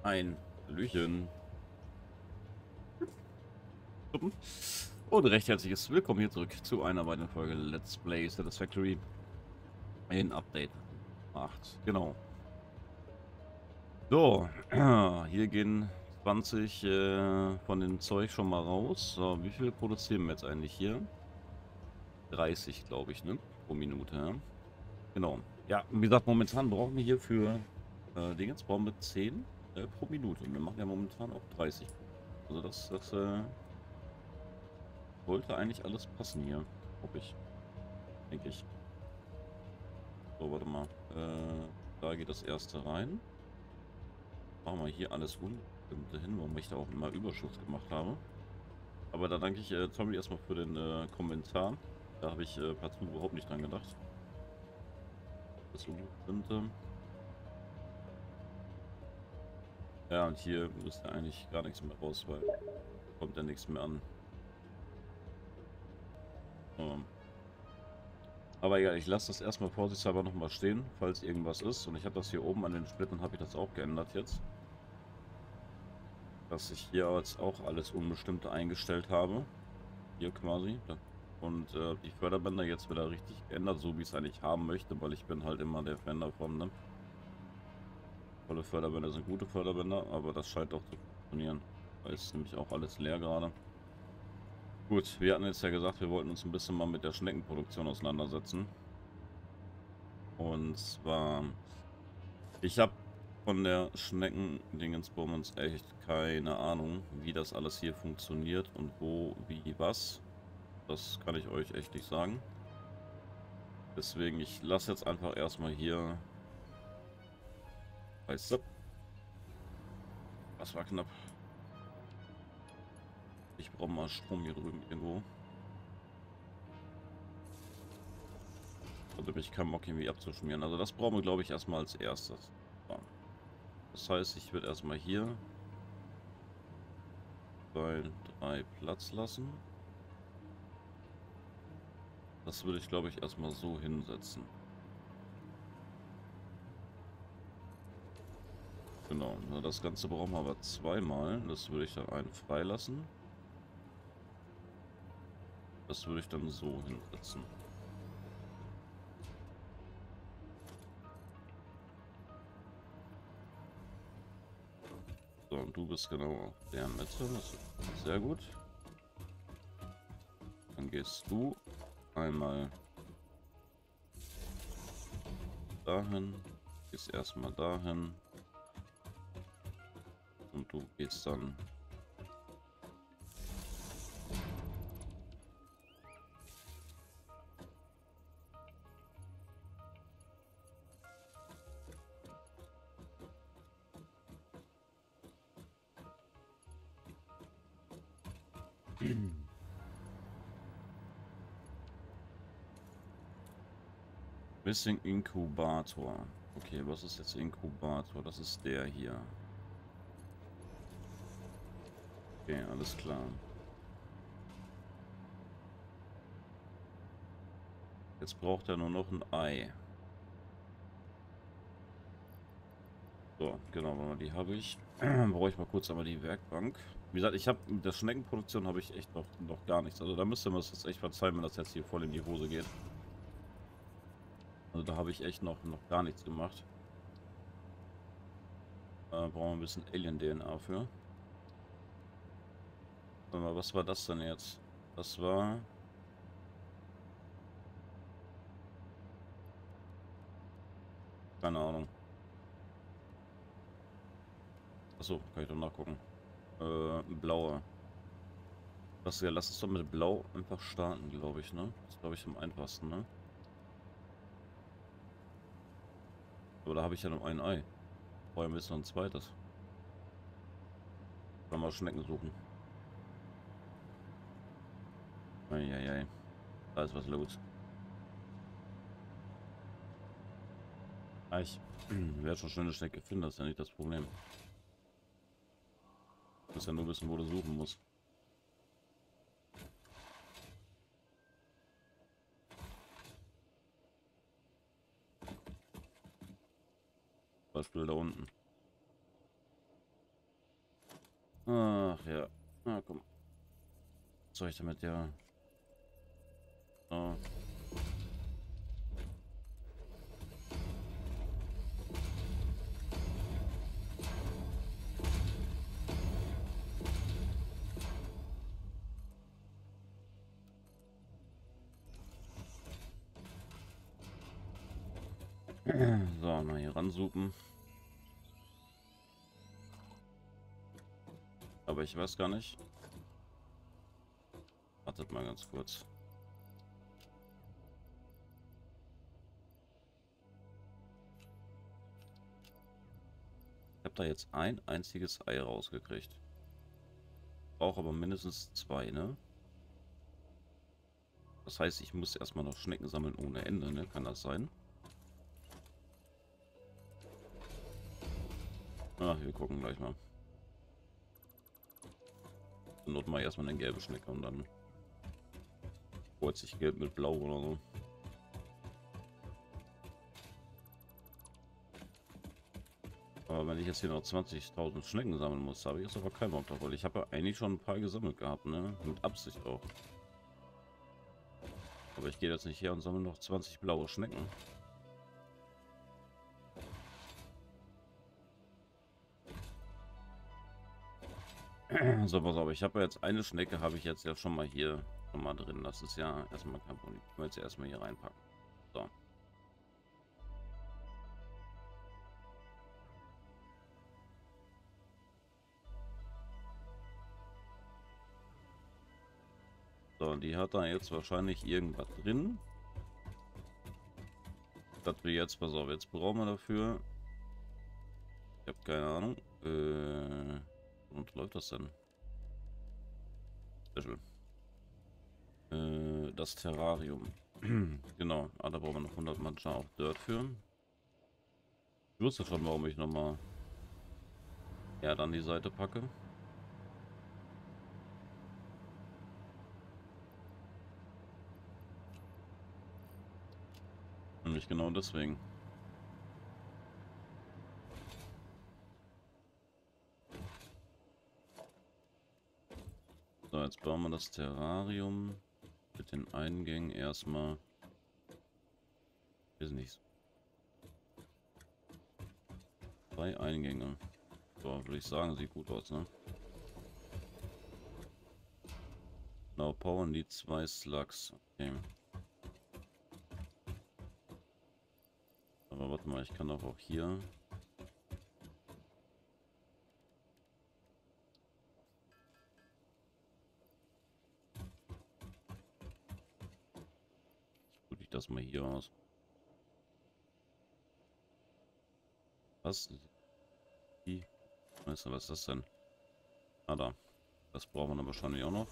Ein Hallöchen. Und recht herzliches Willkommen hier zurück zu einer weiteren Folge Let's Play Satisfactory in Update 8. Genau. So, hier gehen 20 von dem Zeug schon mal raus. So, wie viel produzieren wir jetzt eigentlich hier? 30, glaube ich, ne? Pro Minute, ja? Genau. Ja, wie gesagt, momentan brauchen wir hier für Dingens brauchen wir 10 pro Minute. Und wir machen ja momentan auch 30. Also das sollte eigentlich alles passen hier. Hoffe ich. Denke ich. So, warte mal. Da geht das erste rein. Machen wir hier alles Unbestimmte hin, warum ich da auch immer Überschuss gemacht habe. Aber da danke ich Tommy erstmal für den Kommentar. Da habe ich partout überhaupt nicht dran gedacht. Das Unbestimmte. Ja, und hier müsste eigentlich gar nichts mehr raus, weil kommt ja nichts mehr an. Ähm, aber ja, ich lasse das erstmal vorsichtshalber nochmal stehen, falls irgendwas ist. Und ich habe das hier oben an den Splitten, habe ich das auch geändert jetzt. Dass ich hier jetzt auch alles Unbestimmte eingestellt habe. Hier quasi. Und die Förderbänder jetzt wieder richtig geändert, so wie ich es eigentlich haben möchte, weil ich bin halt immer der Fan davon, ne? Volle Förderbänder sind gute Förderbänder, aber das scheint auch zu funktionieren. Da ist nämlich auch alles leer gerade. Gut, wir hatten jetzt ja gesagt, wir wollten uns ein bisschen mal mit der Schneckenproduktion auseinandersetzen. Und zwar, ich habe von der Schnecken-Dingensbummens echt keine Ahnung, wie das alles hier funktioniert und wo, wie, was. Das kann ich euch echt nicht sagen. Deswegen, ich lasse jetzt einfach erstmal hier. Weißt du, das war knapp. Ich brauche mal Strom hier drüben irgendwo. Und ich keinen Bock irgendwie abzuschmieren. Also das brauchen wir, glaube ich, erstmal als erstes. So. Das heißt, ich würde erstmal hier 2, 3 Platz lassen. Das würde ich, glaube ich, erstmal so hinsetzen. Genau. Das Ganze brauchen wir aber zweimal. Das würde ich dann einen freilassen. Das würde ich dann so hinsetzen. So, und du bist genau auf der Mitte. Das ist sehr gut. Dann gehst du einmal dahin. Gehst erstmal dahin. Und du gehst dann. Missing Inkubator. Okay, was ist jetzt Inkubator? Das ist der hier. Okay, alles klar. Jetzt braucht er nur noch ein Ei. So, genau, die habe ich. Brauche ich mal kurz einmal die Werkbank. Wie gesagt, ich habe mit der Schneckenproduktion habe ich echt noch gar nichts. Also da müsste man es jetzt echt verzeihen, wenn das jetzt hier voll in die Hose geht. Also da habe ich echt noch gar nichts gemacht. Brauchen wir ein bisschen Alien-DNA für. Warte mal, was war das denn jetzt? Das war... Keine Ahnung. Achso, kann ich doch nachgucken. Blaue. Ja, lass es doch mit Blau einfach starten, glaube ich, ne? Das ist, glaube ich, am einfachsten, ne? Aber da habe ich ja nur ein Ei. Vorher müssen wir ein zweites. Dann mal Schnecken suchen. Eieiei. Da ist was los. Ah, ich werde schon schnell eine Schnecke finden, das ist ja nicht das Problem. Du musst ja nur wissen, wo du suchen musst. Beispiel da unten. Ach ja. Na komm. Was soll ich damit ja? So. So, mal hier ransuchen. Aber ich weiß gar nicht. Wartet mal ganz kurz. Ich habe da jetzt ein einziges Ei rausgekriegt. Brauche aber mindestens 2, ne? Das heißt, ich muss erstmal noch Schnecken sammeln ohne Ende, ne? Kann das sein? Ach, wir gucken gleich mal. Zur Not mal erstmal eine gelbe Schnecke und dann holt sich gelb mit blau oder so. Aber wenn ich jetzt hier noch 20.000 Schnecken sammeln muss, habe ich jetzt aber keinen Bock drauf, weil ich habe ja eigentlich schon ein paar gesammelt gehabt, ne? Mit Absicht auch. Aber ich gehe jetzt nicht her und sammle noch 20 blaue Schnecken. So, pass auf, ich habe ja jetzt eine Schnecke, habe ich jetzt ja schon mal hier schon mal drin. Das ist ja erstmal kein Problem. Ich will jetzt erstmal hier reinpacken. So. So, die hat da jetzt wahrscheinlich irgendwas drin. Das wir jetzt, pass auf, jetzt brauchen wir dafür. Ich habe keine Ahnung. Und läuft das denn? Sehr schön. Das Terrarium. Genau, da brauchen wir noch 100 manchmal auch Dirt für. Ich wusste schon, warum ich nochmal Erde an die Seite packe. Nämlich genau deswegen. So, jetzt bauen wir das Terrarium mit den Eingängen erstmal. Ist nicht. 3 Eingänge. So, würde ich sagen, sieht gut aus, ne? Now Power die 2 Slugs. Okay. Aber warte mal, ich kann doch auch hier. Tue ich das mal hier aus. Was? Die? Weißt du, was ist das denn? Ah, da. Das brauchen wir dann wahrscheinlich auch noch.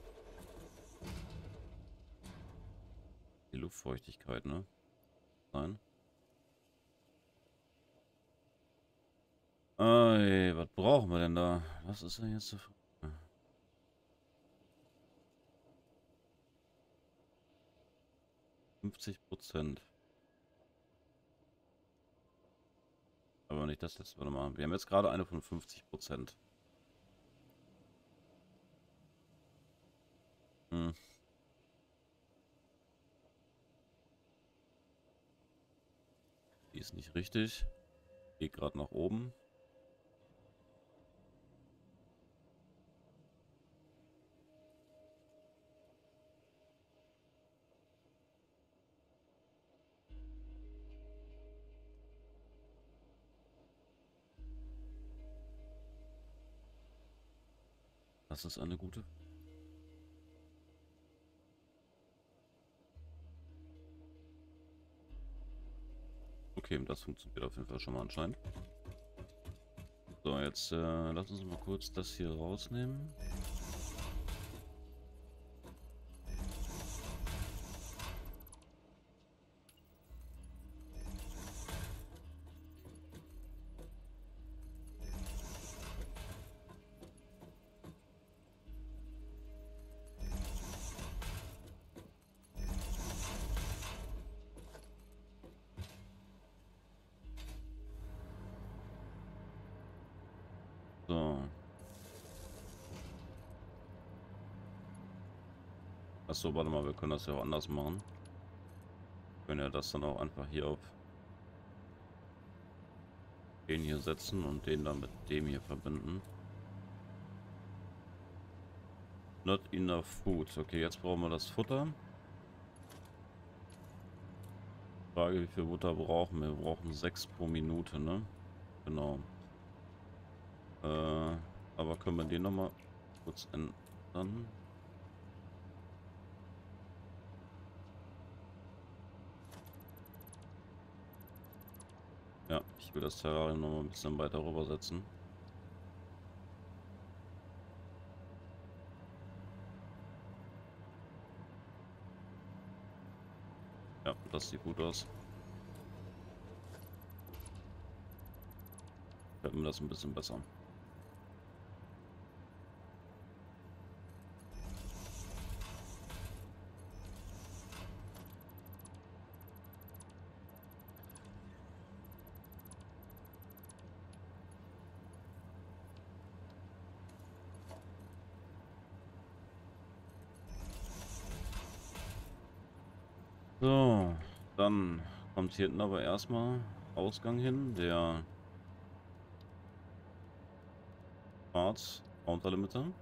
Die Luftfeuchtigkeit, ne? Nein. Ey, was brauchen wir denn da? Was ist denn jetzt? 50%. Aber nicht das letzte. Warte mal. Wir haben jetzt gerade eine von 50%. Hm. Die ist nicht richtig. Geht gerade nach oben. Das ist eine gute. Okay, das funktioniert auf jeden Fall schon mal anscheinend. So, jetzt lass uns mal kurz das hier rausnehmen. So. Achso, warte mal, wir können das ja auch anders machen. Wir können ja das dann auch einfach hier auf den hier setzen und den dann mit dem hier verbinden. Not enough food. Okay, jetzt brauchen wir das Futter. Frage, wie viel Futter brauchen wir? Wir brauchen 6 pro Minute, ne? Genau. Aber können wir den nochmal kurz ändern? Ja, ich will das Terrarium nochmal ein bisschen weiter rüber setzen. Ja, das sieht gut aus. Fällt mir das ein bisschen besser. So, dann kommt hier hinten aber erstmal Ausgang hin, der Parts Counterlimiter.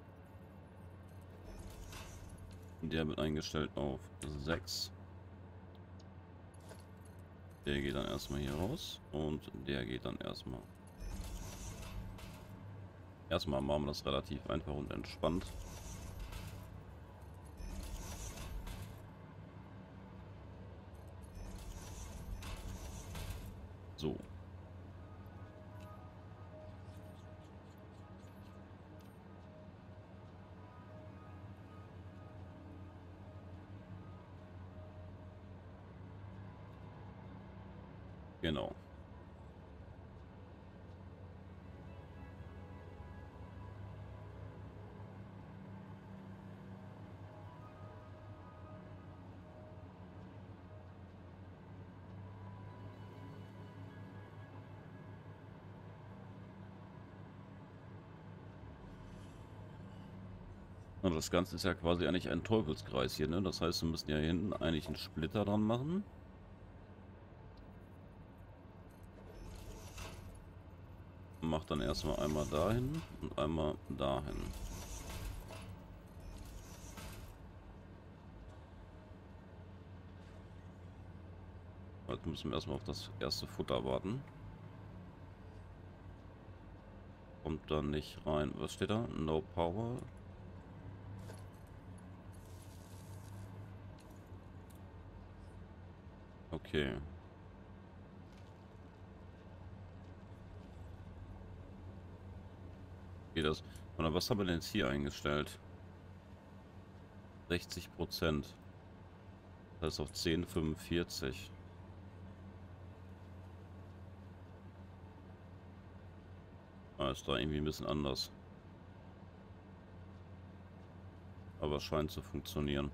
Der wird eingestellt auf 6. Der geht dann erstmal hier raus und der geht dann erstmal. Erstmal machen wir das relativ einfach und entspannt. So. Genau. Und das Ganze ist ja quasi eigentlich ein Teufelskreis hier, ne? Das heißt, wir müssen ja hier hinten eigentlich einen Splitter dran machen. Macht dann erstmal einmal dahin und einmal dahin. Jetzt müssen wir erstmal auf das erste Futter warten. Kommt da nicht rein. Was steht da? No power. Okay. Geht das? Und was haben wir denn jetzt hier eingestellt? 60%. Das heißt auf 10,45. Ist da irgendwie ein bisschen anders. Aber es scheint zu funktionieren.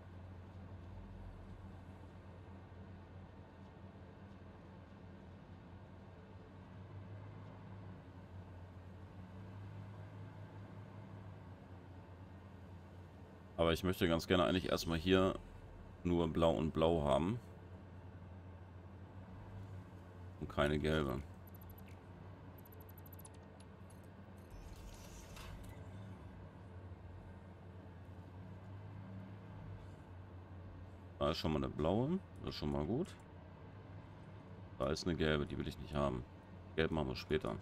Aber ich möchte ganz gerne eigentlich erstmal hier nur blau und blau haben. Und keine gelbe. Da ist schon mal eine blaue. Das ist schon mal gut. Da ist eine gelbe, die will ich nicht haben. Gelb machen wir später.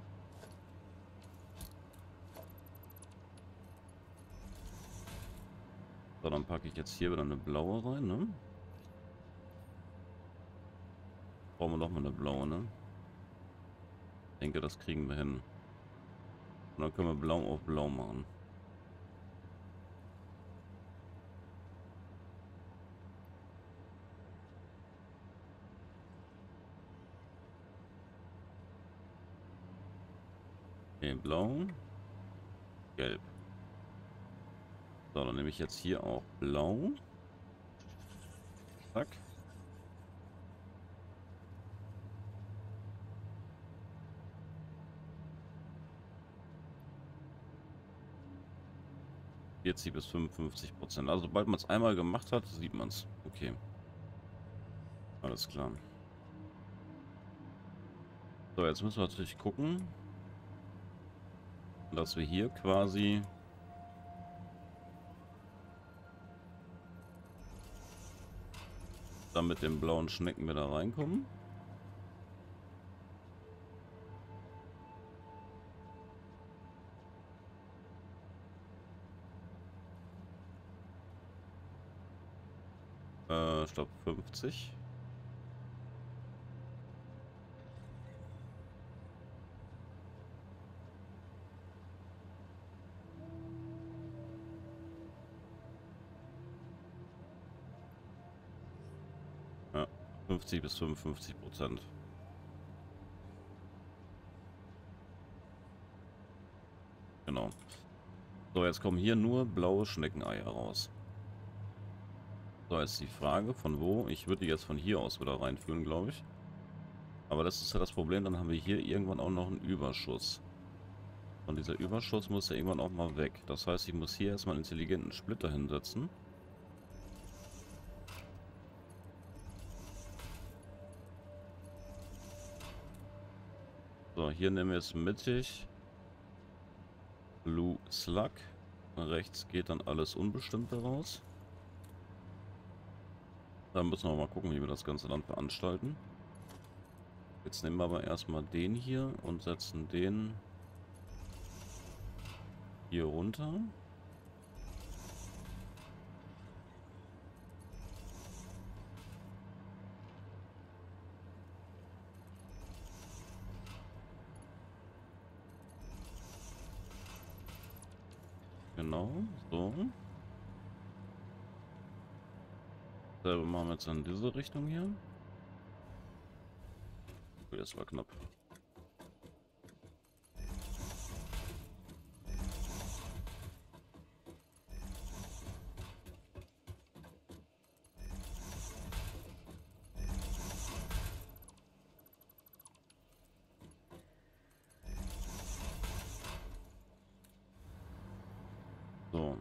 So, dann packe ich jetzt hier wieder eine blaue rein, ne? Brauchen wir noch mal eine blaue, ne? Ich denke, das kriegen wir hin. Und dann können wir blau auf blau machen. Okay, blau, gelb. So, dann nehme ich jetzt hier auch blau. Zack. 40 bis 55%. Also sobald man es einmal gemacht hat, sieht man es. Okay, alles klar. So, jetzt müssen wir natürlich gucken, dass wir hier quasi dann mit den blauen Schnecken wieder reinkommen. Ich glaube 50. Ja, 50 bis 55%. Genau. So, jetzt kommen hier nur blaue Schneckeneier raus. So, jetzt die Frage, von wo? Ich würde die jetzt von hier aus wieder reinführen, glaube ich. Aber das ist ja das Problem, dann haben wir hier irgendwann auch noch einen Überschuss. Und dieser Überschuss muss ja irgendwann auch mal weg. Das heißt, ich muss hier erstmal einen intelligenten Splitter hinsetzen. So, hier nehmen wir jetzt mittig Blue Slug. Rechts geht dann alles Unbestimmte raus. Dann müssen wir mal gucken, wie wir das Ganze dann veranstalten. Jetzt nehmen wir aber erstmal den hier und setzen den hier runter. Genau, so. Selber machen wir jetzt in diese Richtung hier. Okay, das war knapp. So.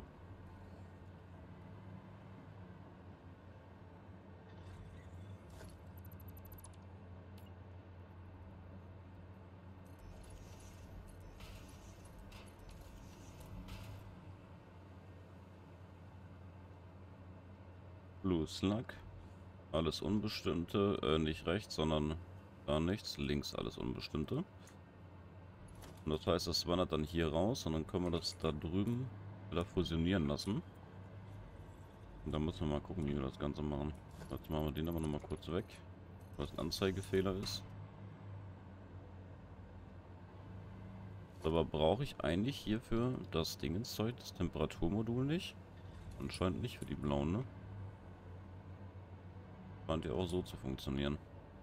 Blue Slug. Alles Unbestimmte. Nicht rechts, sondern gar nichts. Links alles Unbestimmte. Und das heißt, das wandert dann hier raus und dann können wir das da drüben wieder fusionieren lassen. Und dann müssen wir mal gucken, wie wir das Ganze machen. Jetzt machen wir den aber nochmal kurz weg, weil es ein Anzeigefehler ist. Aber brauche ich eigentlich hierfür das Dingenszeug, das Temperaturmodul nicht? Anscheinend nicht für die blauen, ne? Scheint ja auch so zu funktionieren.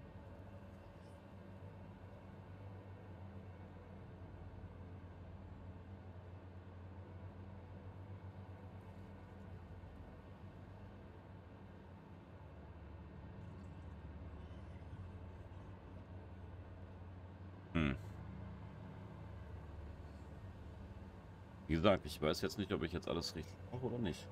Hm. Wie gesagt, ich weiß jetzt nicht, ob ich jetzt alles richtig mache oder nicht.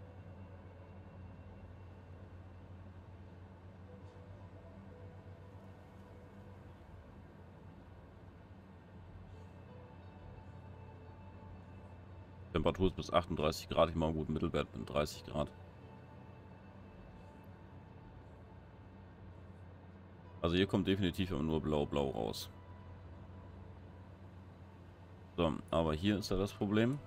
Temperatur ist bis 38 Grad. Ich mache einen guten Mittelwert mit 30 Grad. Also hier kommt definitiv immer nur blau-blau raus. So, aber hier ist ja das Problem.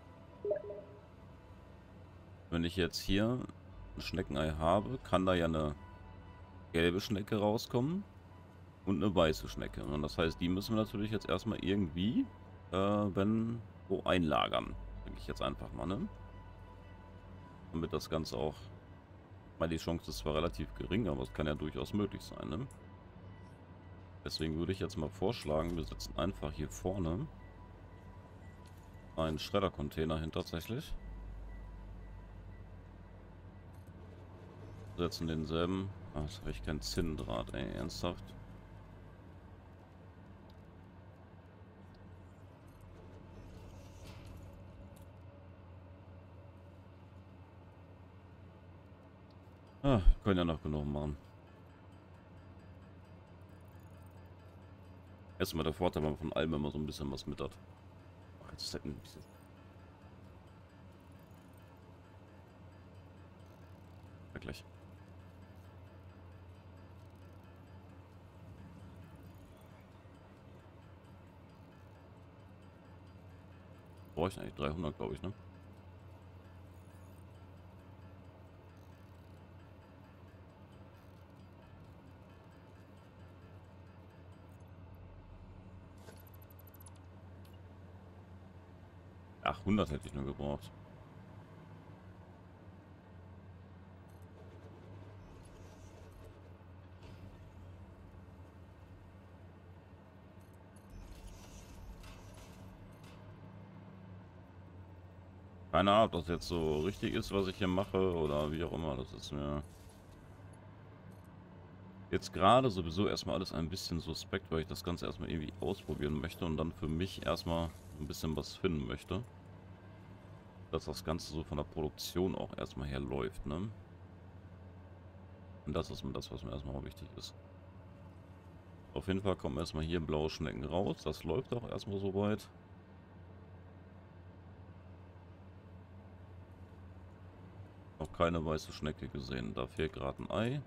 Wenn ich jetzt hier ein Schneckenei habe, kann da ja eine gelbe Schnecke rauskommen und eine weiße Schnecke. Und das heißt, die müssen wir natürlich jetzt erstmal irgendwie, wenn, wo einlagern. Denke ich jetzt einfach mal, ne? Damit das Ganze auch, weil die Chance ist zwar relativ gering, aber es kann ja durchaus möglich sein, ne? Deswegen würde ich jetzt mal vorschlagen, wir setzen einfach hier vorne einen Schredder-Container hin tatsächlich. Setzen denselben. Ach, jetzt habe ich keinen Zinndraht, ey, ernsthaft. Ah, können ja noch genug machen. Erstmal der Vorteil, wenn man von allem immer so ein bisschen was mit hat. Ach, jetzt ist halt ein bisschen. Ja, gleich. Brauche ich eigentlich 300, glaube ich, ne? Ach, 100 hätte ich nur gebraucht. Keine Ahnung, ob das jetzt so richtig ist, was ich hier mache oder wie auch immer. Das ist mir jetzt gerade sowieso erstmal alles ein bisschen suspekt, weil ich das Ganze erstmal irgendwie ausprobieren möchte und dann für mich erstmal ein bisschen was finden möchte. Dass das Ganze so von der Produktion auch erstmal her läuft, ne? Und das ist mir das, was mir erstmal wichtig ist. Auf jeden Fall kommen erstmal hier blaue Schnecken raus. Das läuft auch erstmal soweit. Noch keine weiße Schnecke gesehen. Da fehlt gerade ein Ei.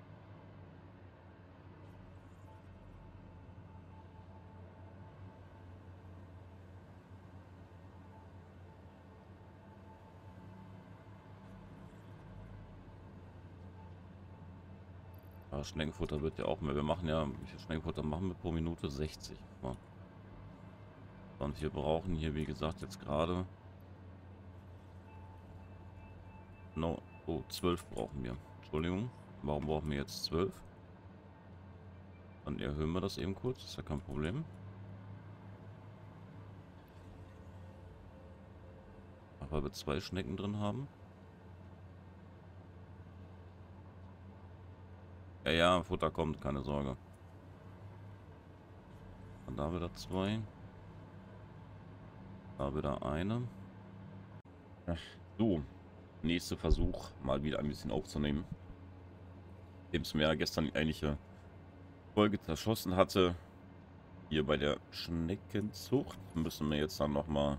Ja, Schneckenfutter wird ja auch mehr. Wir machen ja, wie viel Schneckenfutter machen wir pro Minute? 60. Ja. Und wir brauchen hier, wie gesagt, jetzt gerade. No, oh, 12 brauchen wir. Entschuldigung. Warum brauchen wir jetzt 12? Dann erhöhen wir das eben kurz. Ist ja kein Problem. Ach, weil wir 2 Schnecken drin haben. Ja, ja, Futter kommt, keine Sorge. Und da wieder 2. Da wieder eine. Ach, so, nächster Versuch, mal wieder ein bisschen aufzunehmen. Dem es mir ja gestern die eigentliche Folge zerschossen hatte. Hier bei der Schneckenzucht müssen wir jetzt dann nochmal.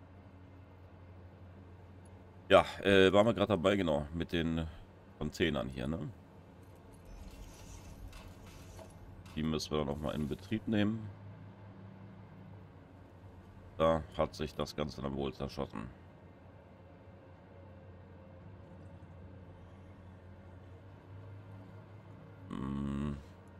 Ja, waren wir gerade dabei, genau, mit den Containern hier, ne? Die müssen wir dann nochmal in Betrieb nehmen. Da hat sich das Ganze dann wohl zerschossen. Hm.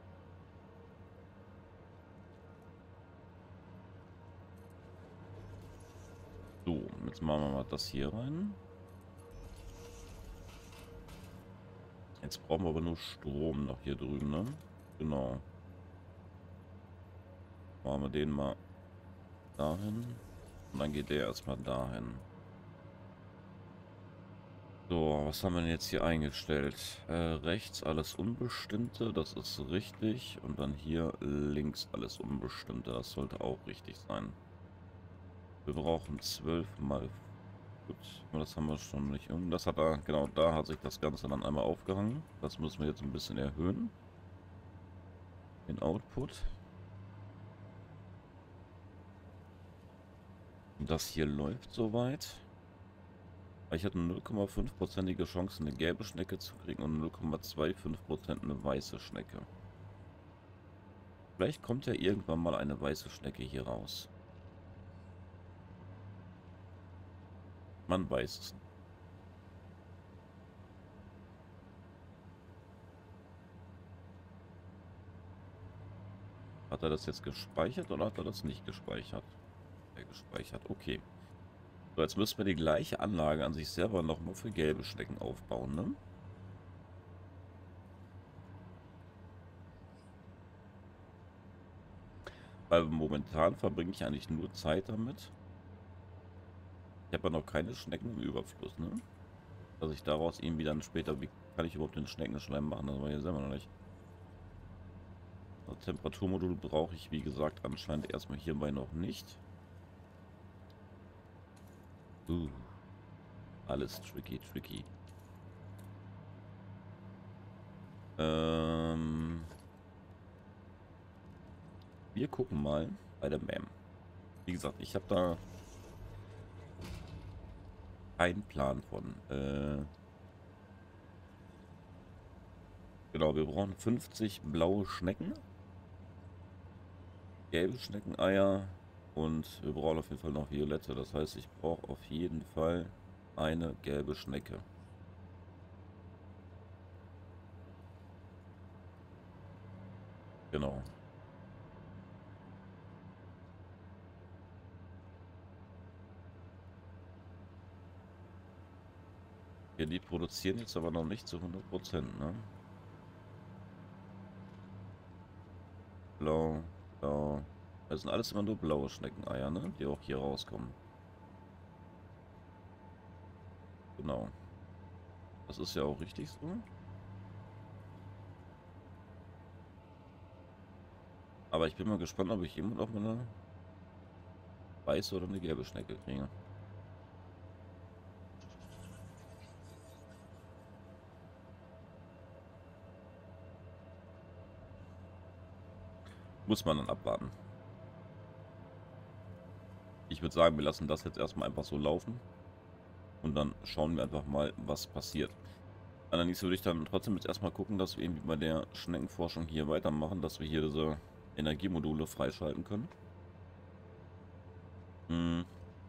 So, jetzt machen wir mal das hier rein. Jetzt brauchen wir aber nur Strom noch hier drüben, ne? Genau. Machen wir den mal dahin. Und dann geht der erstmal dahin. So, was haben wir denn jetzt hier eingestellt? Rechts alles Unbestimmte, das ist richtig. Und dann hier links alles Unbestimmte, das sollte auch richtig sein. Wir brauchen 12 mal. Gut, aber das haben wir schon nicht. Und das hat er, genau, da hat sich das Ganze dann einmal aufgehangen. Das müssen wir jetzt ein bisschen erhöhen. Den Output. Das hier läuft soweit. Ich hatte 0,5%ige Chance, eine gelbe Schnecke zu kriegen und 0,25% eine weiße Schnecke. Vielleicht kommt ja irgendwann mal eine weiße Schnecke hier raus. Man weiß es nicht. Hat er das jetzt gespeichert oder hat er das nicht gespeichert? Gespeichert, okay. So, jetzt müssen wir die gleiche Anlage an sich selber nochmal für gelbe Schnecken aufbauen, ne? Weil momentan verbringe ich eigentlich nur Zeit damit. Ich habe ja noch keine Schnecken im Überfluss, ne? Dass ich daraus irgendwie dann später, wie kann ich überhaupt den Schneckenschleim machen? Das war hier selber noch nicht. Das Temperaturmodul brauche ich, wie gesagt, anscheinend erstmal hierbei noch nicht. Alles tricky, tricky. Ähm, wir gucken mal bei der Mem. Wie gesagt, ich habe da keinen Plan von. Genau, wir brauchen 50 blaue Schnecken, gelbe Schneckeneier und wir brauchen auf jeden Fall noch violette. Das heißt, ich brauche auf jeden Fall eine gelbe Schnecke. Genau. Ja, die produzieren jetzt aber noch nicht zu 100%, ne? Blau, blau. Das sind alles immer nur blaue Schneckeneier, ne? Die auch hier rauskommen. Genau. Das ist ja auch richtig so. Aber ich bin mal gespannt, ob ich jemand auch mal eine weiße oder eine gelbe Schnecke kriege. Muss man dann abwarten. Ich würde sagen, wir lassen das jetzt erstmal einfach so laufen. Und dann schauen wir einfach mal, was passiert. Allerdings würde ich dann trotzdem jetzt erstmal gucken, dass wir irgendwie bei der Schneckenforschung hier weitermachen, dass wir hier diese Energiemodule freischalten können. Hm.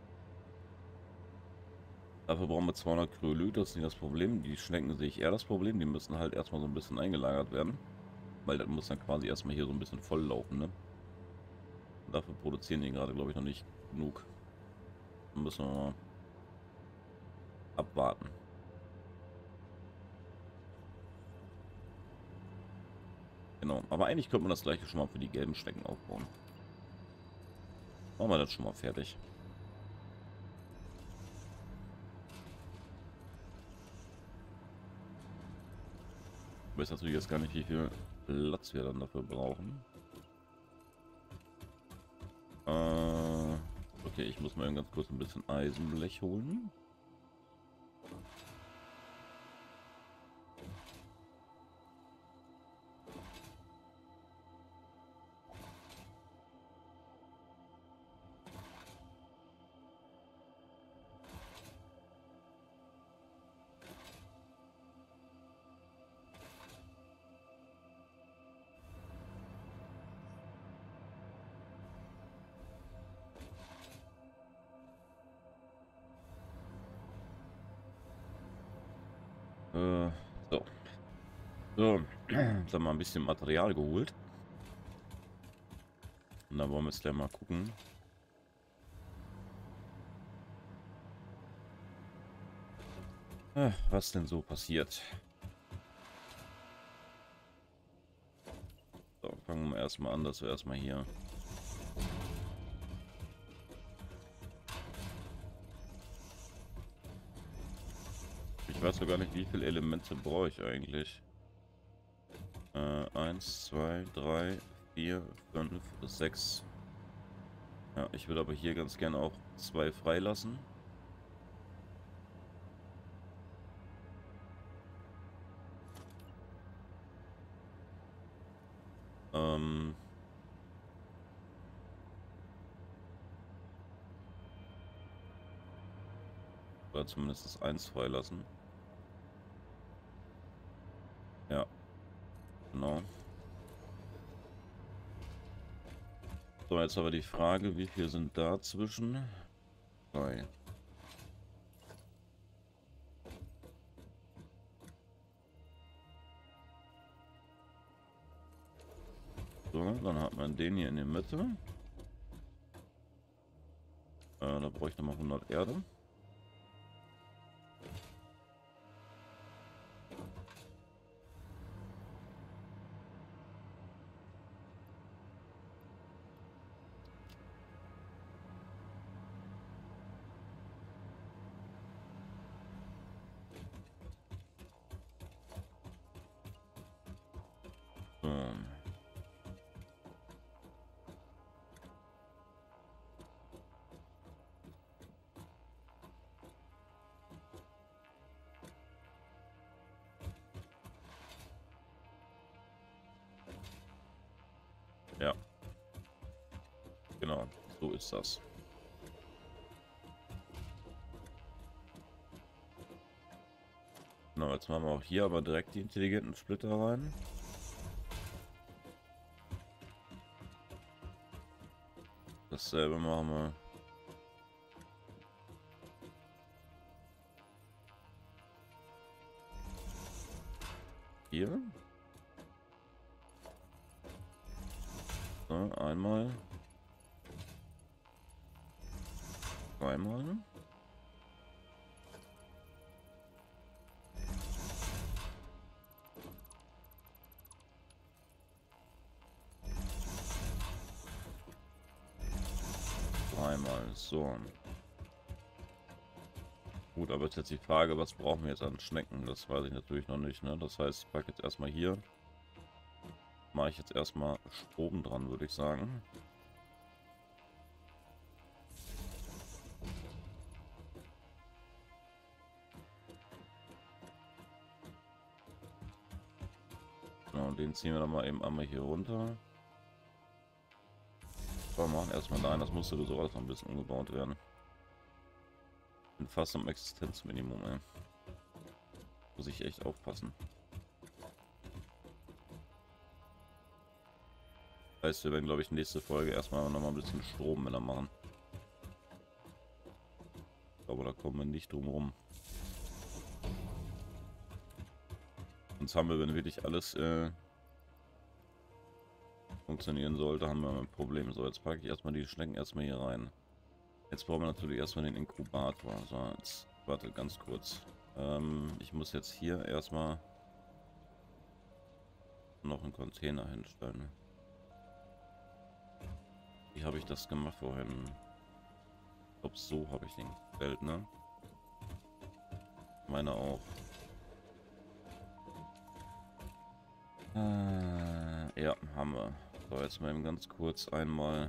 Dafür brauchen wir 200 Kröl. Das ist nicht das Problem. Die Schnecken sehe ich eher das Problem. Die müssen halt erstmal so ein bisschen eingelagert werden. Weil das muss dann quasi erstmal hier so ein bisschen voll laufen, ne? Und dafür produzieren die gerade, glaube ich, noch nicht genug. Da müssen wir mal abwarten. Genau. Aber eigentlich könnte man das gleiche schon mal für die gelben Schnecken aufbauen. Machen wir das schon mal fertig. Ich weiß natürlich jetzt gar nicht, wie viel Platz wir dann dafür brauchen. Okay, ich muss mal ganz kurz ein bisschen Eisenblech holen. Äh, so. So, jetzt haben wir ein bisschen Material geholt. Und dann wollen wir jetzt gleich mal gucken. Was denn so passiert. So, fangen wir erstmal an, dass wir erstmal hier. Ich weiß doch gar nicht, wie viele Elemente brauche ich eigentlich. 1, 2, 3, 4, 5, 6. Ja, ich würde aber hier ganz gerne auch 2 freilassen. Ähm. Oder zumindest das 1 freilassen. Ja, genau. So, jetzt aber die Frage, wie viel sind dazwischen? 3. So, dann hat man den hier in der Mitte. Da brauche ich nochmal 100 Erde. So. Ja, genau. So ist das. Genau, jetzt machen wir auch hier aber direkt die intelligenten Splitter rein. Dasselbe machen wir hier. So, einmal. Zweimal. Dreimal. So. Gut, aber jetzt die Frage, was brauchen wir jetzt an Schnecken? Das weiß ich natürlich noch nicht, ne? Das heißt, ich packe jetzt erstmal hier. Mache ich jetzt erstmal Strom dran, würde ich sagen. Genau, den ziehen wir dann mal eben einmal hier runter. So, machen erstmal nein, das musste sowas noch ein bisschen umgebaut werden. Bin fast am Existenzminimum, ey. Muss ich echt aufpassen. Heißt, wir werden, glaube ich, nächste Folge erstmal noch mal ein bisschen Strom wieder machen. Aber da kommen wir nicht drum rum. Sonst haben wir, wenn wirklich alles funktionieren sollte, haben wir ein Problem. So, jetzt packe ich erstmal die Schnecken erstmal hier rein. Jetzt brauchen wir natürlich erstmal den Inkubator. So, jetzt warte ganz kurz. Ich muss jetzt hier erstmal noch einen Container hinstellen. Wie habe ich das gemacht vorhin? Ich glaube, so habe ich den gestellt, ne? Meine auch. Ja, haben wir. So, jetzt mal eben ganz kurz einmal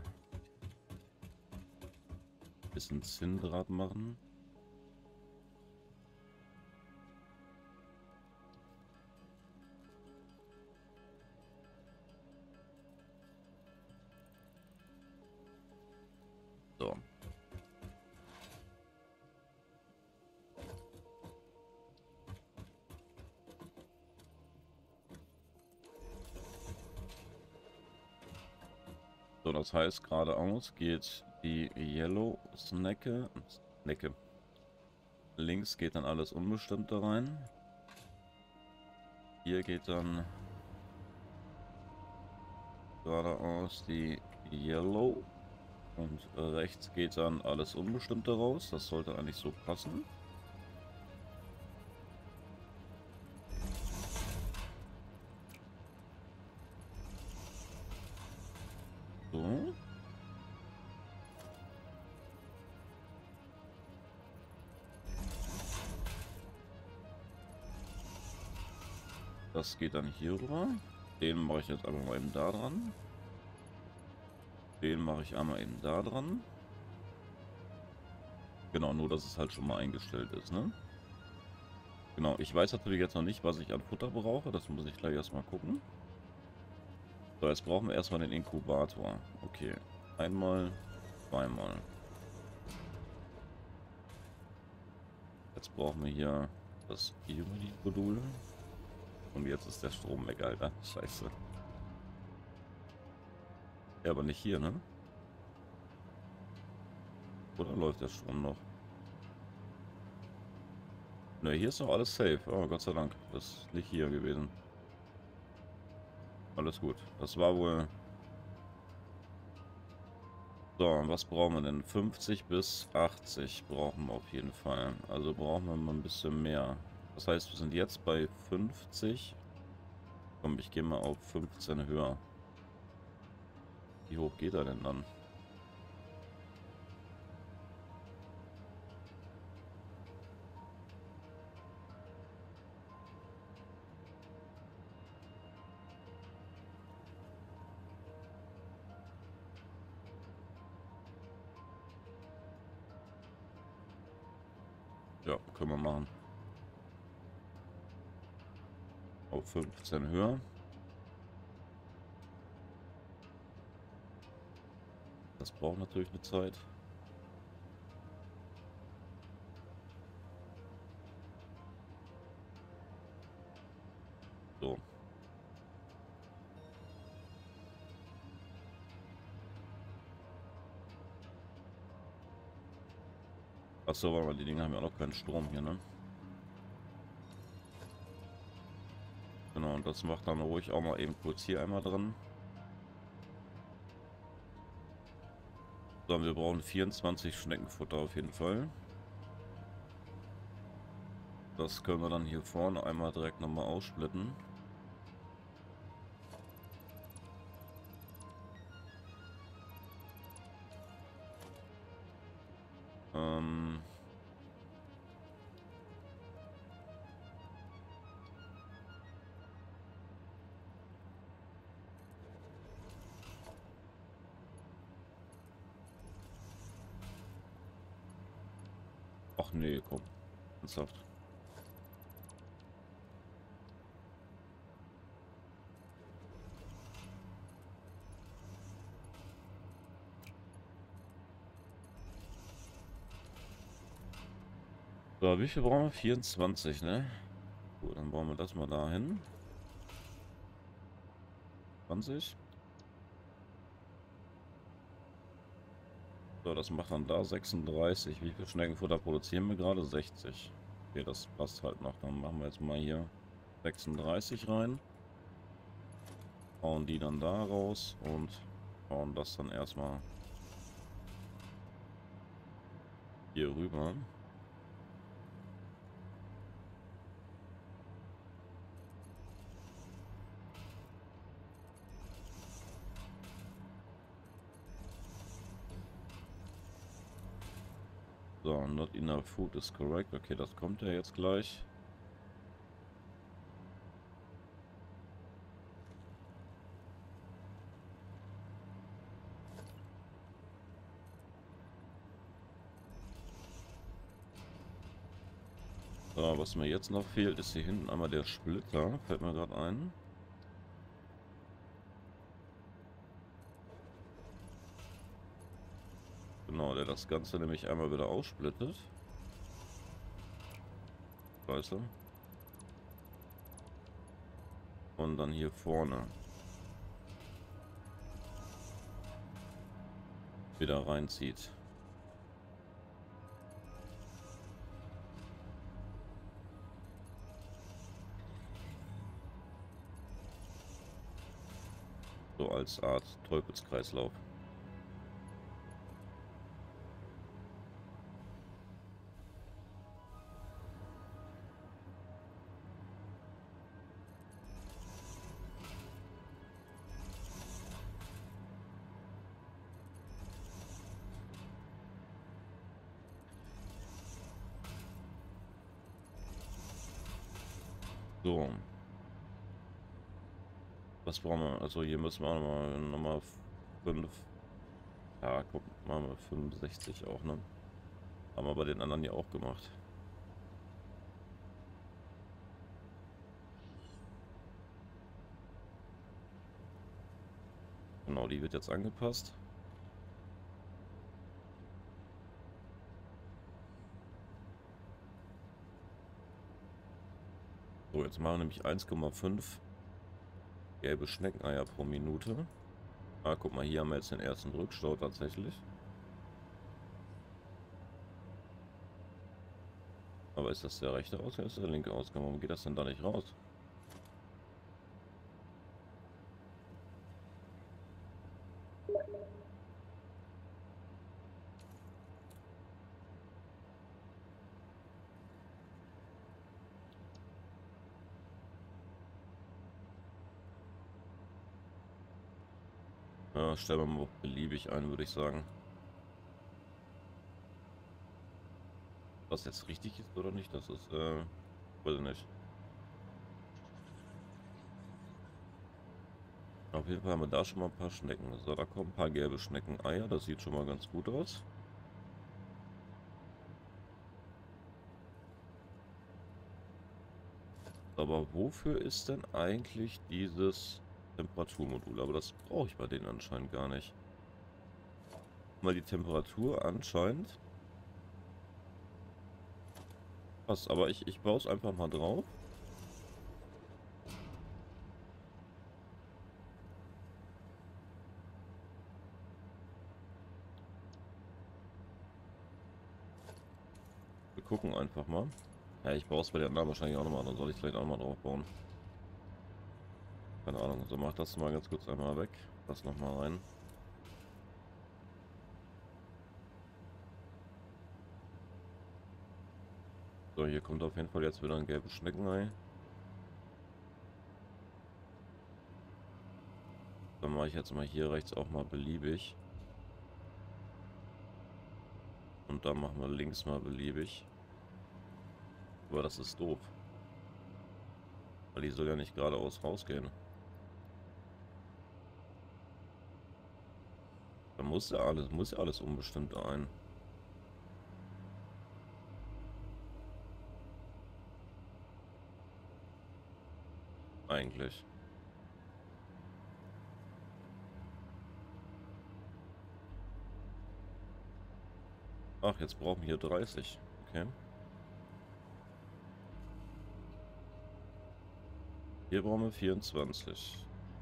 ein bisschen Zinndraht machen. So. So, das heißt, geradeaus geht die Yellow Snecke. Links geht dann alles Unbestimmte rein. Hier geht dann geradeaus die Yellow. Und rechts geht dann alles Unbestimmte raus. Das sollte eigentlich so passen. So. Das geht dann hier rüber. Den mache ich jetzt einfach mal eben da dran. Den mache ich einmal eben da dran. Genau, nur dass es halt schon mal eingestellt ist, ne? Genau, ich weiß natürlich jetzt noch nicht, was ich an Futter brauche. Das muss ich gleich erstmal gucken. So, jetzt brauchen wir erstmal den Inkubator. Okay, einmal, zweimal. Jetzt brauchen wir hier das Unity-Modul. Und jetzt ist der Strom weg, Alter. Scheiße. Ja, aber nicht hier, ne? Oder läuft der Strom noch? Ne, hier ist doch alles safe. Oh, Gott sei Dank. Das ist nicht hier gewesen. Alles gut. Das war wohl... So, was brauchen wir denn? 50 bis 80 brauchen wir auf jeden Fall. Also brauchen wir mal ein bisschen mehr. Das heißt, wir sind jetzt bei 50. Komm, ich gehe mal auf 15 höher. Wie hoch geht er denn dann? Ja, können wir machen. Auf 15 höher. Das braucht natürlich eine Zeit. So. Achso, warte mal, die Dinger haben ja auch noch keinen Strom hier, ne? Genau, und das macht dann ruhig auch mal eben kurz hier einmal drin. So, wir brauchen 24 Schneckenfutter auf jeden Fall. Das können wir dann hier vorne einmal direkt nochmal aussplitten. Ähm... Ach nee, komm. Ernsthaft. So, wie viel brauchen wir? 24, ne? Gut, dann bauen wir das mal dahin. 20. So, das macht dann da 36. Wie viel Schneckenfutter produzieren wir gerade? 60. Okay, das passt halt noch. Dann machen wir jetzt mal hier 36 rein. Hauen die dann da raus und hauen das dann erstmal hier rüber. So, not enough food is correct. Okay, das kommt ja jetzt gleich. So, was mir jetzt noch fehlt, ist hier hinten einmal der Splitter. Fällt mir gerade ein. Genau, der das Ganze nämlich einmal wieder aussplittet. Weißt du? Und dann hier vorne wieder reinzieht. So als Art Teufelskreislauf. So. Was brauchen wir? Also hier müssen wir nochmal 5. Ja, guck, machen wir 65 auch, ne? Haben wir bei den anderen ja auch gemacht. Genau, die wird jetzt angepasst. So, jetzt machen wir nämlich 1,5 gelbe Schneckeneier pro Minute. Ah, guck mal, hier haben wir jetzt den ersten Rückstau tatsächlich. Aber ist das der rechte Ausgang? Ist das der linke Ausgang? Warum geht das denn da nicht raus? Ja, stellen wir mal beliebig ein, würde ich sagen. Was jetzt richtig ist oder nicht, das ist, weiß ich nicht. Auf jeden Fall haben wir da schon mal ein paar Schnecken. So, da kommen ein paar gelbe Schneckeneier. Das sieht schon mal ganz gut aus. Aber wofür ist denn eigentlich dieses Temperaturmodul? Aber das brauche ich bei denen anscheinend gar nicht. Weil die Temperatur anscheinend passt. Aber ich baue es einfach mal drauf. Wir gucken einfach mal. Ja, ich baue es bei den anderen wahrscheinlich auch nochmal. Dann soll ich vielleicht auch mal drauf bauen. Keine Ahnung. So, mach das mal ganz kurz einmal weg. Das nochmal rein. So, hier kommt auf jeden Fall jetzt wieder ein gelbes Schneckenei. Dann mache ich jetzt mal hier rechts auch mal beliebig. Und dann machen wir links mal beliebig. Aber das ist doof. Weil die soll ja nicht geradeaus rausgehen. Da muss ja alles unbestimmt ein. Eigentlich. Ach, jetzt brauchen wir hier 30. Okay. Hier brauchen wir 24.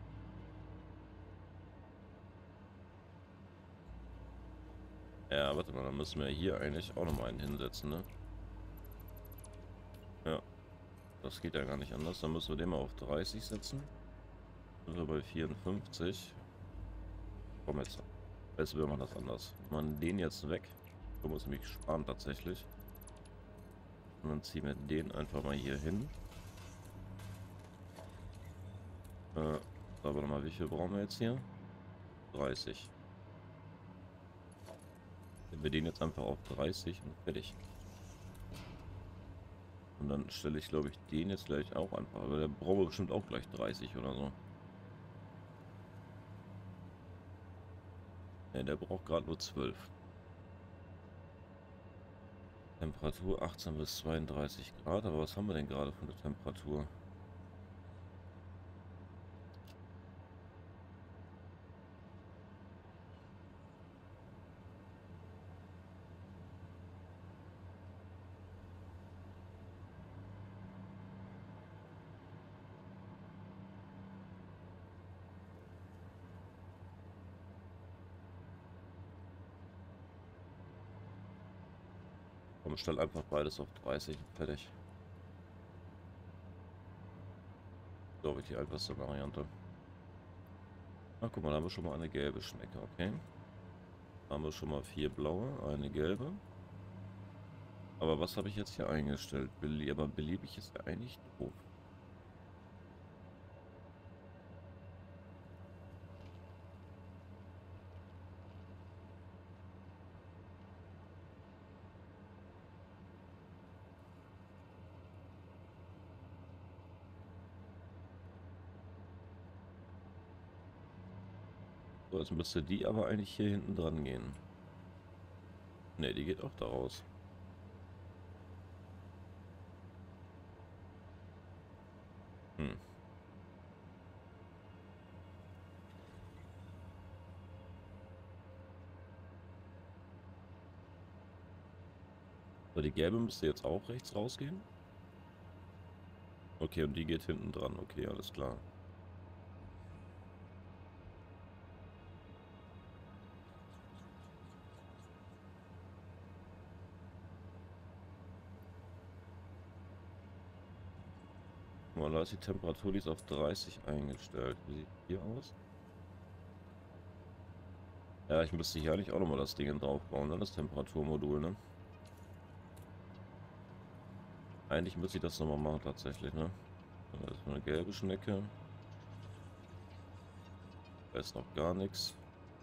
Ja, warte mal, dann müssen wir hier eigentlich auch nochmal einen hinsetzen, ne? Ja, das geht ja gar nicht anders. Dann müssen wir den mal auf 30 setzen. Sind wir bei 54. Komm jetzt. Jetzt will man das anders. Man den jetzt weg. Da muss nämlich sparen tatsächlich. Und dann ziehen wir den einfach mal hier hin. Aber nochmal, wie viel brauchen wir jetzt hier? 30. Wenn wir den jetzt einfach auf 30 und fertig. Und dann stelle ich, glaube ich, den jetzt gleich auch einfach. Aber der braucht bestimmt auch gleich 30 oder so. Ne, der braucht gerade nur 12. Temperatur 18 bis 32 Grad. Aber was haben wir denn gerade von der Temperatur? Komm, stell einfach beides auf 30 und fertig. Glaube ich, die einfachste Variante. Na, guck mal, da haben wir schon mal eine gelbe Schnecke, okay. Da haben wir schon mal 4 blaue, eine gelbe. Aber was habe ich jetzt hier eingestellt? Aber beliebig ist ja eigentlich doof. So, jetzt müsste die aber eigentlich hier hinten dran gehen. Ne, die geht auch da raus. Hm. So, die gelbe müsste jetzt auch rechts rausgehen. Okay, und die geht hinten dran. Okay, alles klar. Guck mal, da ist die Temperatur, die ist auf 30 eingestellt. Wie sieht die hier aus? Ja, ich müsste hier eigentlich auch nochmal das Ding drauf bauen, ne? Das Temperaturmodul, ne? Eigentlich müsste ich das nochmal machen, tatsächlich, ne? Da ist eine gelbe Schnecke. Da ist noch gar nichts.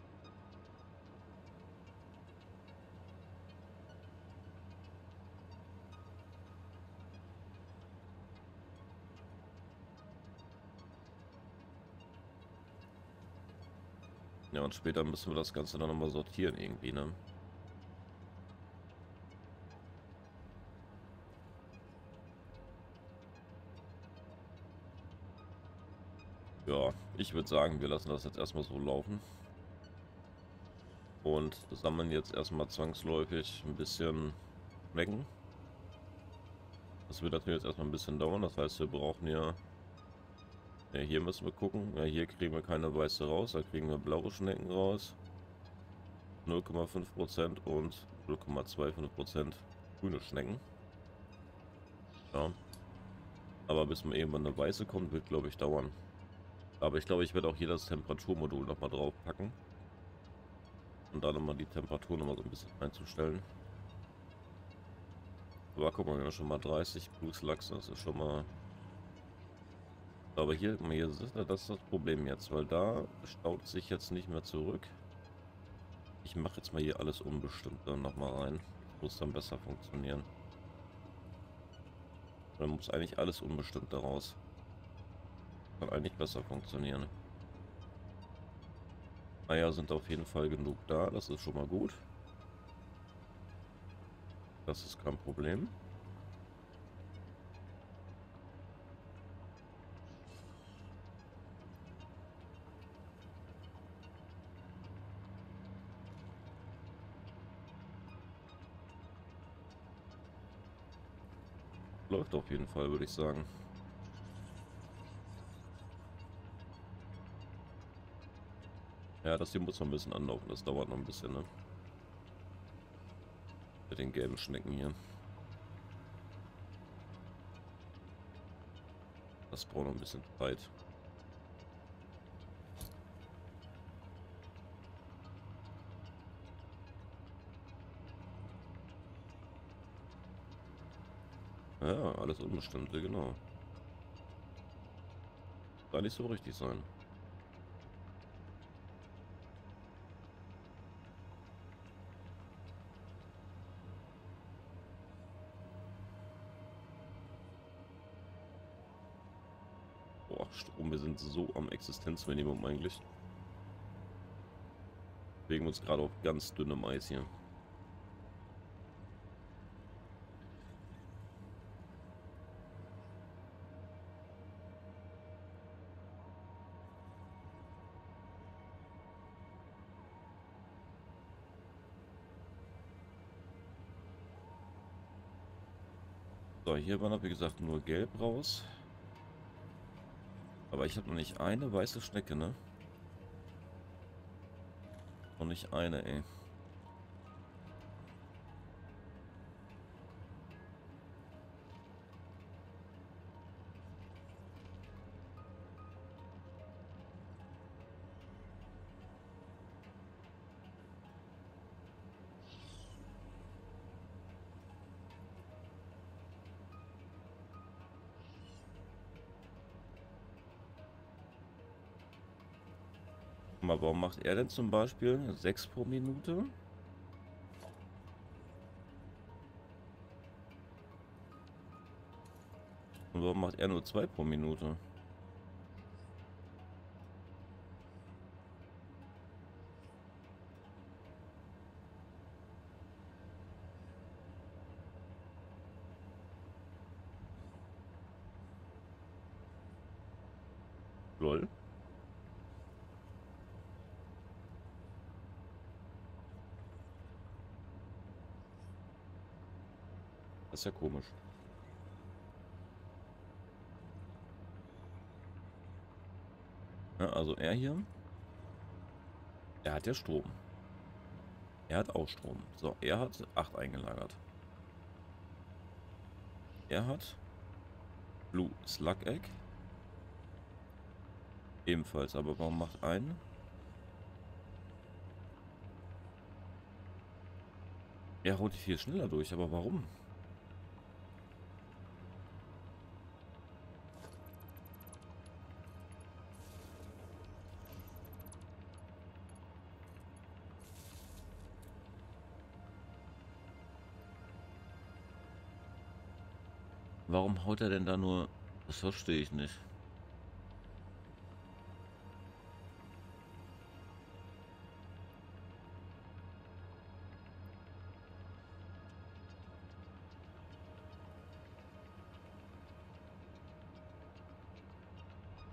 Ja, und später müssen wir das Ganze dann nochmal sortieren irgendwie, ne? Ja, ich würde sagen, wir lassen das jetzt erstmal so laufen. und sammeln jetzt erstmal zwangsläufig ein bisschen Schnecken. Das wird natürlich jetzt erstmal ein bisschen dauern. Das heißt, wir brauchen ja, hier müssen wir gucken. Ja, hier kriegen wir keine weiße raus, da kriegen wir blaue Schnecken raus. 0,5% und 0,25% grüne Schnecken. Ja. Aber bis man irgendwann eine weiße kommt, wird, glaube ich, dauern. Aber ich glaube, ich werde auch hier das Temperaturmodul nochmal drauf packen. Und da nochmal die Temperatur nochmal so ein bisschen einzustellen. Aber guck mal, wir haben schon mal 30 plus Lachs, das ist schon mal... Aber hier, das ist das Problem jetzt, weil da staut sich jetzt nicht mehr zurück. Ich mache jetzt mal hier alles unbestimmt dann nochmal rein. Das muss dann besser funktionieren. Dann muss eigentlich alles unbestimmt daraus. Kann eigentlich besser funktionieren. Eier sind auf jeden Fall genug da, das ist schon mal gut. Das ist kein Problem. Läuft auf jeden Fall, würde ich sagen. Ja, das hier muss noch ein bisschen anlaufen, das dauert noch ein bisschen, ne? Mit den gelben Schnecken hier. Das braucht noch ein bisschen Zeit. Ja, alles Unbestimmte, genau. Soll nicht so richtig sein. Boah, Strom, wir sind so am Existenzminimum eigentlich. Bewegen uns gerade auf ganz dünnem Eis hier. So, hier war, wie gesagt, nur gelb raus. Aber ich habe noch nicht eine weiße Schnecke, ne? Noch nicht eine, ey. Mal, warum macht er denn zum Beispiel 6 pro Minute? Und warum macht er nur 2 pro Minute? Lol. Das ist ja komisch. Ja, also er hier, er hat ja Strom. Er hat auch Strom. So, er hat 8 eingelagert. Er hat Blue Slug Egg. Ebenfalls, aber warum macht ein? Er holt die viel schneller durch, aber warum? Warum haut er denn da nur? Das verstehe ich nicht.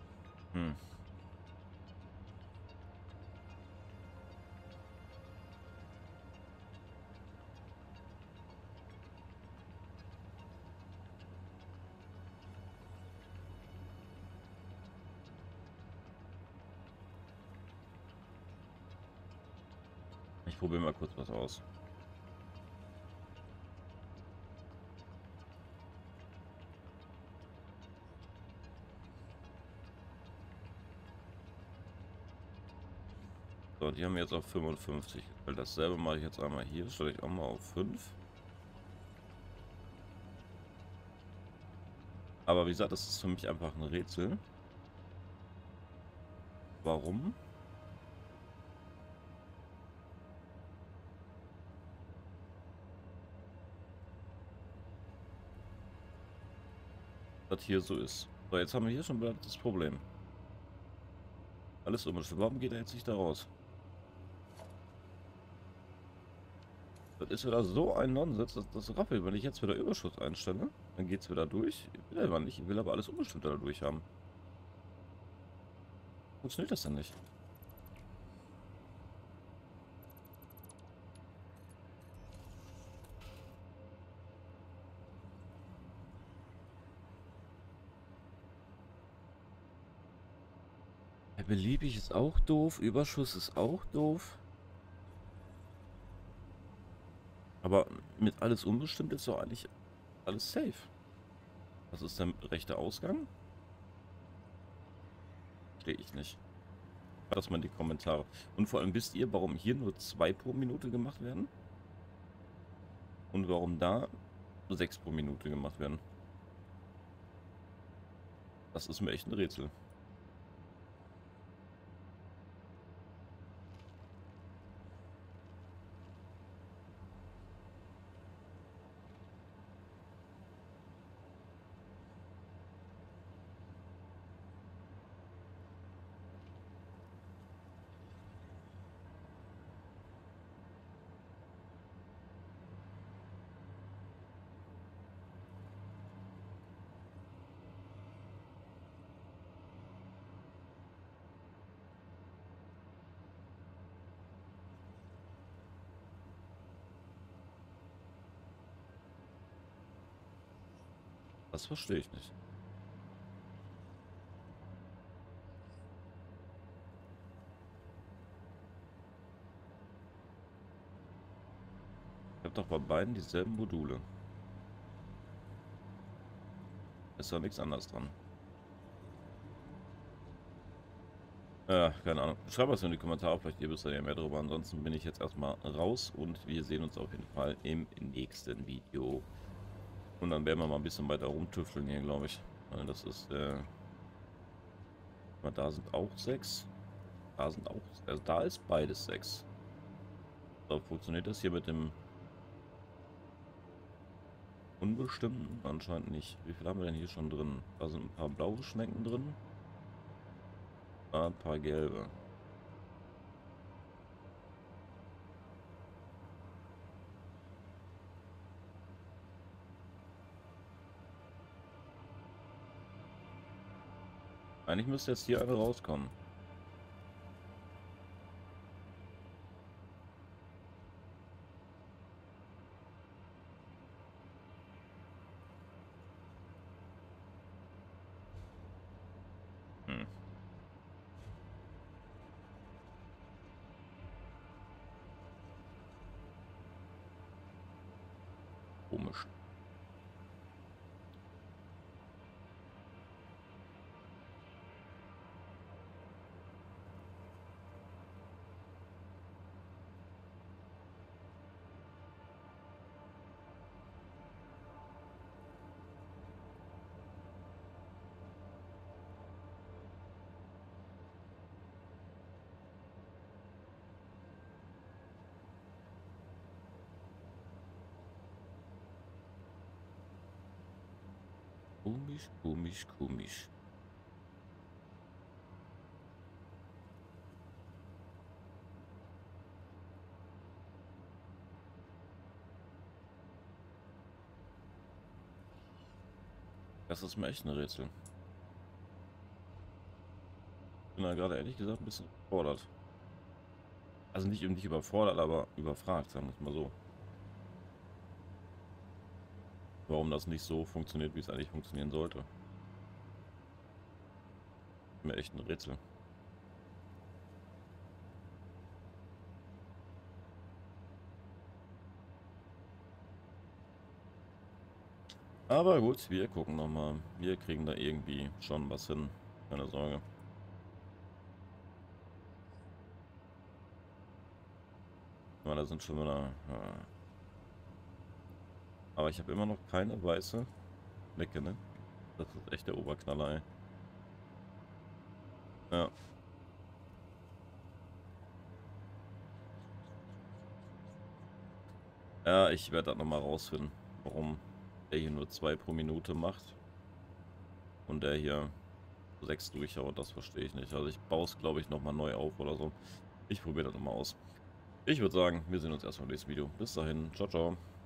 Hm. Ich probiere mal kurz was aus. So, die haben wir jetzt auf 55. Weil dasselbe mache ich jetzt einmal hier. Stelle ich auch mal auf 5. Aber wie gesagt, das ist für mich einfach ein Rätsel. Warum? Das hier so ist. So, jetzt haben wir hier schon wieder das Problem. Alles umgestellt. Warum geht er jetzt nicht da raus? Das ist wieder so ein Nonsens, das Rappel. Wenn ich jetzt wieder Überschuss einstelle, dann geht es wieder durch. Ich will aber nicht. Ich will aber alles umgestimmt da durch haben. Funktioniert das denn nicht? Beliebig ist auch doof. Überschuss ist auch doof. Aber mit alles unbestimmt ist doch eigentlich alles safe. Was ist der rechte Ausgang? Verstehe ich nicht. Das mal in die Kommentare. Und vor allem wisst ihr, warum hier nur 2 pro Minute gemacht werden? Und warum da 6 pro Minute gemacht werden? Das ist mir echt ein Rätsel. Das verstehe ich nicht. Ich habe doch bei beiden dieselben Module. Ist doch nichts anderes dran. Keine Ahnung. Schreibt was in die Kommentare, vielleicht ihr wisst ja mehr darüber. Ansonsten bin ich jetzt erstmal raus und wir sehen uns auf jeden Fall im nächsten Video. Und dann werden wir mal ein bisschen weiter rumtüfteln hier, glaube ich. Weil das ist, da sind auch 6. Da sind auch, also da ist beides 6. So, funktioniert das hier mit dem Unbestimmten? Anscheinend nicht. Wie viel haben wir denn hier schon drin? Da sind ein paar blaue Schnecken drin. Da ein paar gelbe. Eigentlich müsste jetzt hier eine rauskommen. Hm. Komisch. Komisch, komisch, komisch. Das ist mir echt ein Rätsel. Ich bin da gerade ehrlich gesagt ein bisschen überfordert. Also nicht überfordert, aber überfragt, sagen wir es mal so. Warum das nicht so funktioniert, wie es eigentlich funktionieren sollte. Mir echt ein Rätsel. Aber gut, wir gucken nochmal. Wir kriegen da irgendwie schon was hin. Keine Sorge. Ich meine, da sind schon wieder... Ja. Aber ich habe immer noch keine weiße Flecke, ne? Das ist echt der Oberknaller, ey. Ja. Ja, ich werde das nochmal rausfinden, warum der hier nur 2 pro Minute macht und der hier 6 durchhaut. Das verstehe ich nicht. Also ich baue es, glaube ich, nochmal neu auf oder so. Ich probiere das nochmal aus. Ich würde sagen, wir sehen uns erstmal im nächsten Video. Bis dahin. Ciao, ciao.